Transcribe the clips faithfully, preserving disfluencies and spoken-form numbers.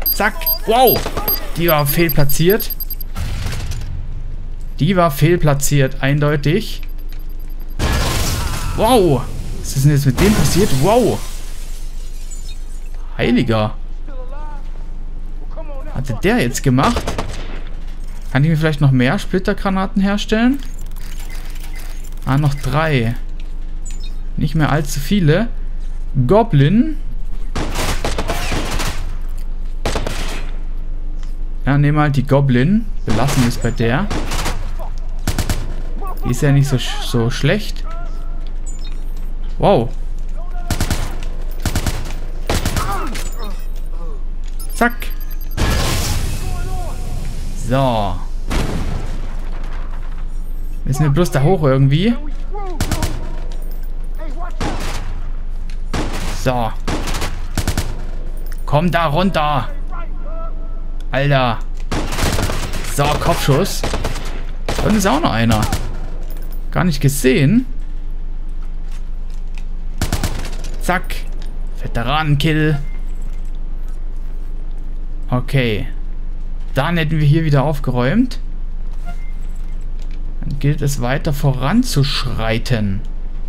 Zack. Wow. Die war fehlplatziert. Die war fehlplatziert, eindeutig. Wow. Was ist denn jetzt mit dem passiert? Wow. Heiliger. Was hatte der jetzt gemacht? Kann ich mir vielleicht noch mehr Splittergranaten herstellen? Ah, noch drei. Nicht mehr allzu viele. Goblin. Ja, nehmen wir halt die Goblin. Belassen wir es bei der. Die ist ja nicht so, so schlecht. Wow. Zack. So. Müssen wir bloß da hoch irgendwie. So. Komm da runter. Alter. So, Kopfschuss. Und ist auch noch einer. Gar nicht gesehen. Zack. Veteranenkill. Okay. Dann hätten wir hier wieder aufgeräumt. Dann gilt es weiter voranzuschreiten.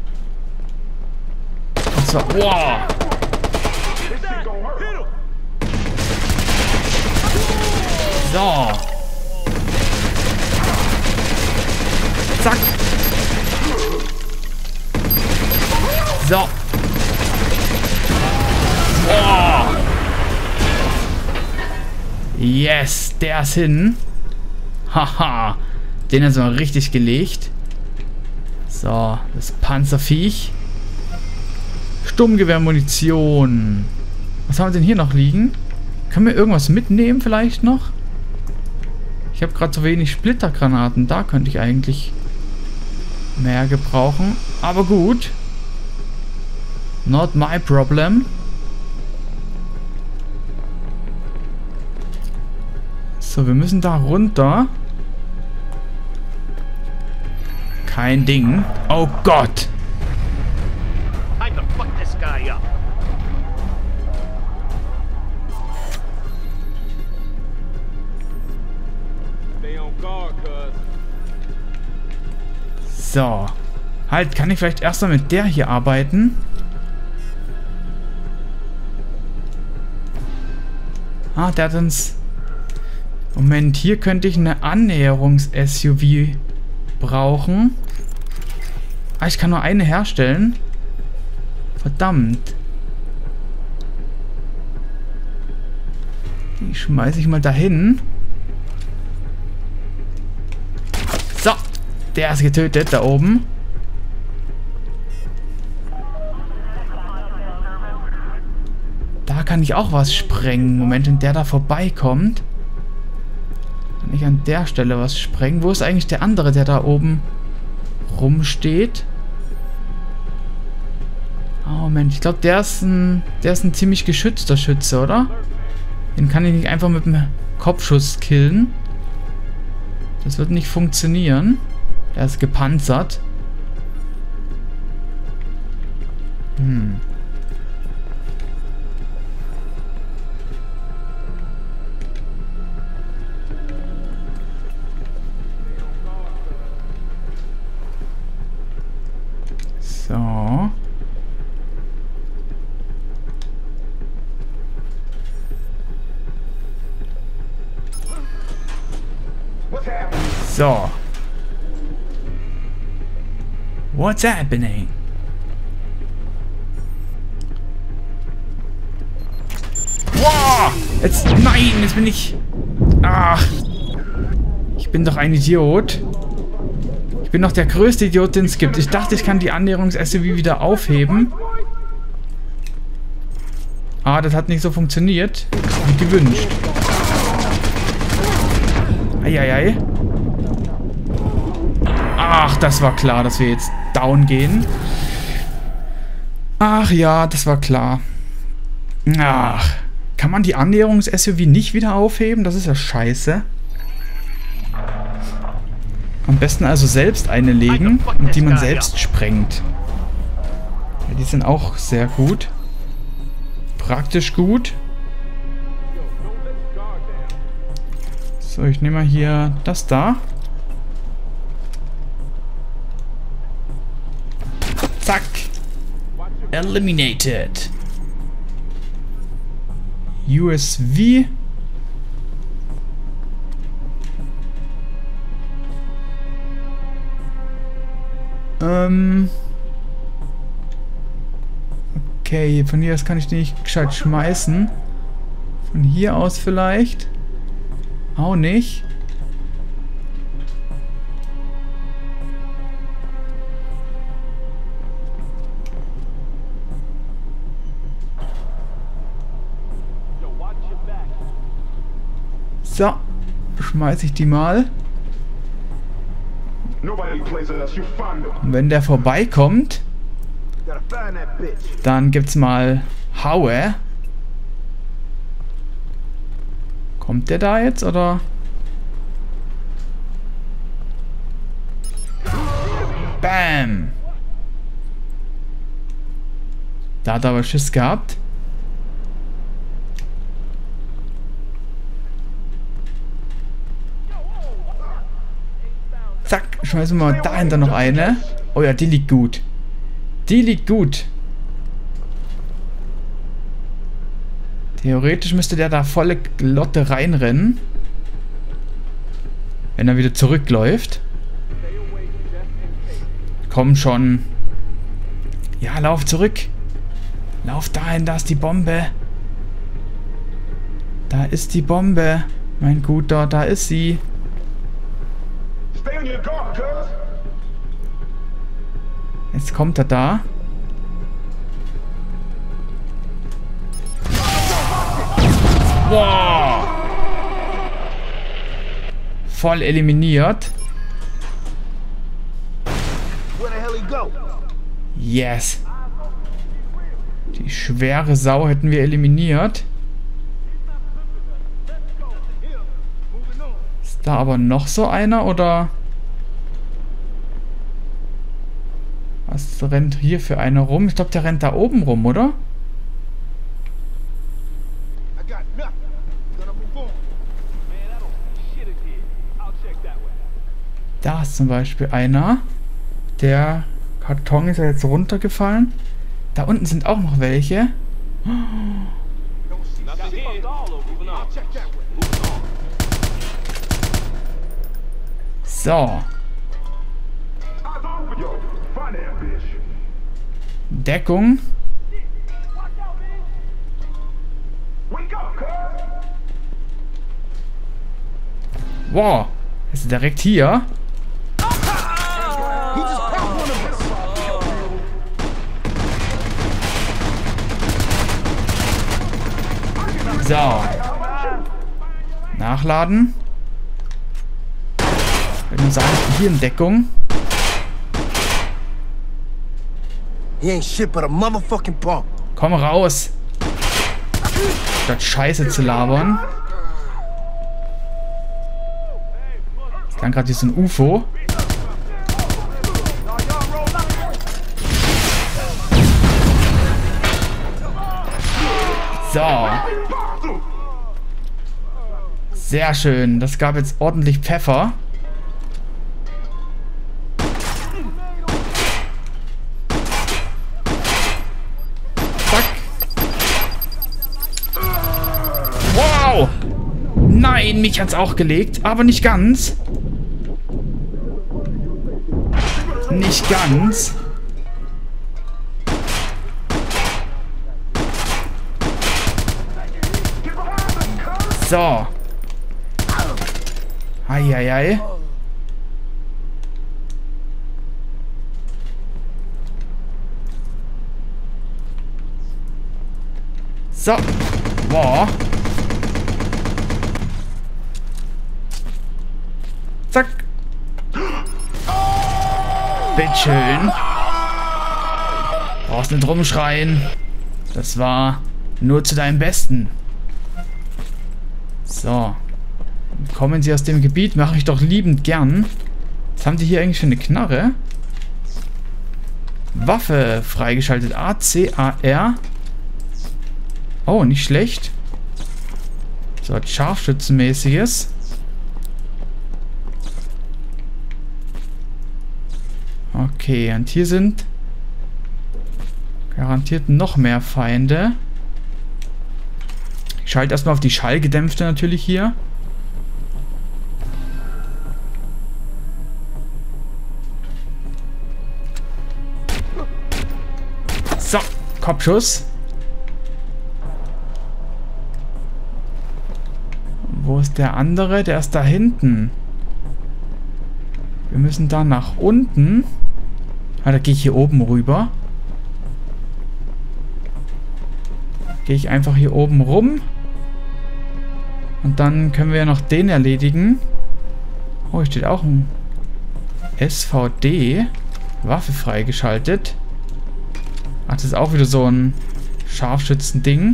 Und zwar... Wow. So. Zack. So. Oh. Yes, der ist hin. Haha. Den hat es mal richtig gelegt. So, das Panzerviech. Sturmgewehrmunition. Was haben wir denn hier noch liegen? Können wir irgendwas mitnehmen vielleicht noch? Ich habe gerade so wenig Splittergranaten. Da könnte ich eigentlich mehr gebrauchen. Aber gut. Not my problem. So, wir müssen da runter. Kein Ding. Oh Gott. So. Halt, kann ich vielleicht erstmal mit der hier arbeiten? Ah, der hat uns... Moment, hier könnte ich eine Annäherungs-S U V brauchen. Ah, ich kann nur eine herstellen. Verdammt. Die schmeiße ich mal dahin. So. Der ist getötet, da oben. Da kann ich auch was sprengen. Moment, wenn der da vorbeikommt. Kann ich an der Stelle was sprengen. Wo ist eigentlich der andere, der da oben rumsteht? Oh, Moment. Ich glaube, der ist ein, der ist ein ziemlich geschützter Schütze, oder? Den kann ich nicht einfach mit dem Kopfschuss killen. Das wird nicht funktionieren. Er ist gepanzert. Hm. So. So. What's happening? Wow! Jetzt, nein, jetzt bin ich... Ach. Ich bin doch ein Idiot. Ich bin doch der größte Idiot, den es gibt. Ich dachte, ich kann die Annäherungs-S U V wieder aufheben. Ah, das hat nicht so funktioniert, wie gewünscht. Eieiei. Ach, das war klar, dass wir jetzt down gehen. Ach ja, das war klar. Ach, kann man die Annäherungs-S U V nicht wieder aufheben? Das ist ja scheiße. Am besten also selbst eine legen, und die man selbst sprengt. Ja, die sind auch sehr gut. Praktisch gut. So, ich nehme mal hier das da. Zack. Eliminated. U S V. Ähm. Okay, von hier aus kann ich den nicht gescheit schmeißen. Von hier aus vielleicht. Auch nicht. So, schmeiße ich die mal. Und wenn der vorbeikommt, dann gibt's mal Haue. Kommt der da jetzt, oder? Bam! Da hat er aber Schiss gehabt. Zack, schmeißen wir mal dahinter noch eine. Oh ja, die liegt gut. Die liegt gut. Theoretisch müsste der da volle Lotte reinrennen. Wenn er wieder zurückläuft. Komm schon. Ja, lauf zurück. Lauf dahin, da ist die Bombe. Da ist die Bombe. Mein Guter, da ist sie. Jetzt kommt er da. Wow. Voll eliminiert. Yes. Die schwere Sau hätten wir eliminiert. Ist da aber noch so einer, oder? Was rennt hier für einer rum? Ich glaube, der rennt da oben rum, oder? Da ist zum Beispiel einer. Der Karton ist ja jetzt runtergefallen. Da unten sind auch noch welche. So. Deckung. Wow. Ist direkt hier. So. Nachladen. Ich würde nur sagen, ich bin hier in Deckung. Komm raus. Statt Scheiße zu labern. Es klang gerade wie so ein U F O. So. Sehr schön. Das gab jetzt ordentlich Pfeffer. Zack. Wow. Nein, mich hat's auch gelegt. Aber nicht ganz. Nicht ganz. So. Eieiei. So. Boah. Zack. Bitteschön. Brauchst nicht rumschreien. Das war nur zu deinem Besten. So. Kommen Sie aus dem Gebiet, mache ich doch liebend gern. Was haben die hier eigentlich für eine Knarre? Waffe freigeschaltet. A, C, A, R. Oh, nicht schlecht. So, was Scharfschützenmäßiges. Okay, und hier sind garantiert noch mehr Feinde. Ich schalte erstmal auf die Schallgedämpfte natürlich hier. So, Kopfschuss. Wo ist der andere? Der ist da hinten. Wir müssen da nach unten. Ah, da gehe ich hier oben rüber. Gehe ich einfach hier oben rum. Und dann können wir ja noch den erledigen. Oh, hier steht auch ein S V D. Waffe freigeschaltet. Ach, das ist auch wieder so ein Scharfschützen-Ding.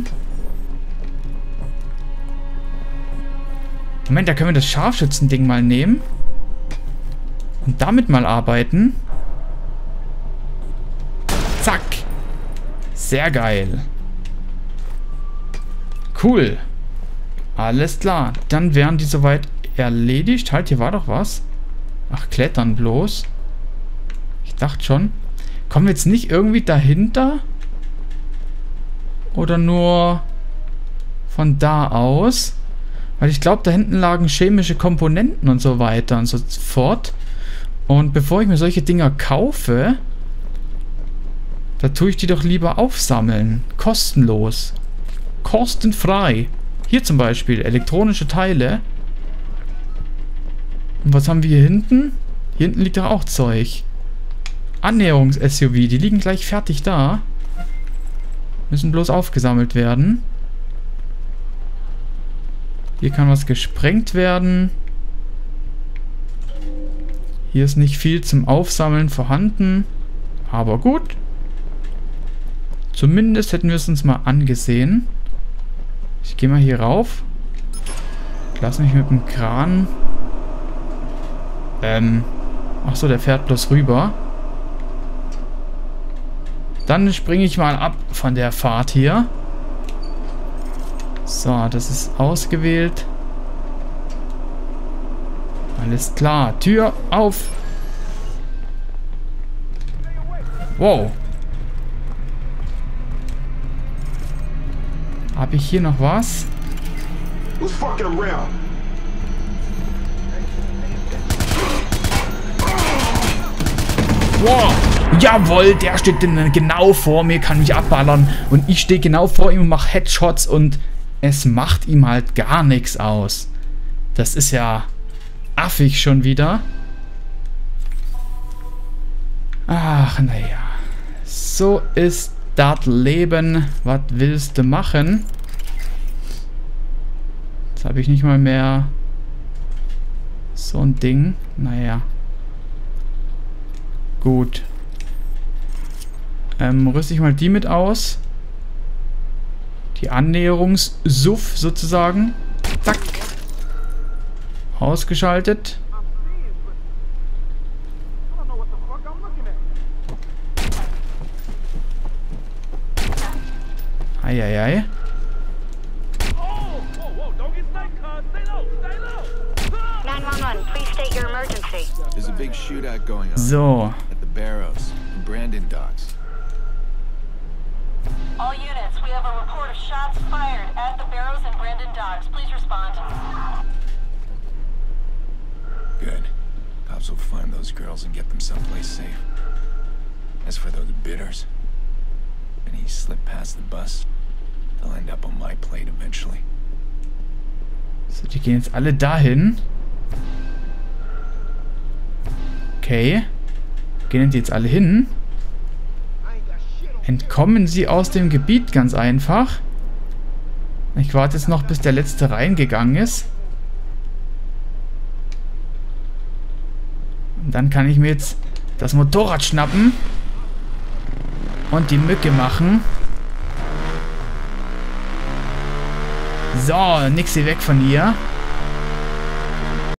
Moment, da können wir das Scharfschützen-Ding mal nehmen. Und damit mal arbeiten. Zack. Sehr geil. Cool. Alles klar. Dann wären die soweit erledigt. Halt, hier war doch was. Ach, klettern bloß. Ich dachte schon. Kommen wir jetzt nicht irgendwie dahinter? Oder nur von da aus? Weil ich glaube, da hinten lagen chemische Komponenten und so weiter und so fort. Und bevor ich mir solche Dinger kaufe, da tue ich die doch lieber aufsammeln. Kostenlos. Kostenfrei. Hier zum Beispiel elektronische Teile. Und was haben wir hier hinten? Hier hinten liegt doch auch Zeug. Annäherungs-S U V. Die liegen gleich fertig da. Müssen bloß aufgesammelt werden. Hier kann was gesprengt werden. Hier ist nicht viel zum Aufsammeln vorhanden. Aber gut. Zumindest hätten wir es uns mal angesehen. Ich gehe mal hier rauf. Lass mich mit dem Kran. Ähm. Achso, der fährt bloß rüber. Dann springe ich mal ab von der Fahrt hier. So, das ist ausgewählt. Alles klar. Tür auf. Wow. Habe ich hier noch was? Wow. Jawohl, der steht genau vor mir, kann mich abballern. Und ich stehe genau vor ihm und mache Headshots und es macht ihm halt gar nichts aus. Das ist ja affig schon wieder. Ach, naja. So ist das Leben. Was willst du machen? Jetzt habe ich nicht mal mehr so ein Ding. Naja. Gut. Ähm, rüste ich mal die mit aus. Die Annäherungs-Suff sozusagen. Zack. Ausgeschaltet. Eieiei. So. All units, we have a report of shots fired at the Barrows and Brandon Docks. Please respond. Good. Cops will find those girls and get them someplace safe. As for those bidders, when he slipped past the bus, they'll end up on my plate eventually. So, die gehen jetzt alle dahin. Okay. Gehen die jetzt alle hin? Entkommen sie aus dem Gebiet ganz einfach. Ich warte jetzt noch, bis der letzte reingegangen ist. Und dann kann ich mir jetzt das Motorrad schnappen und die Mücke machen. So, nix hier weg von hier.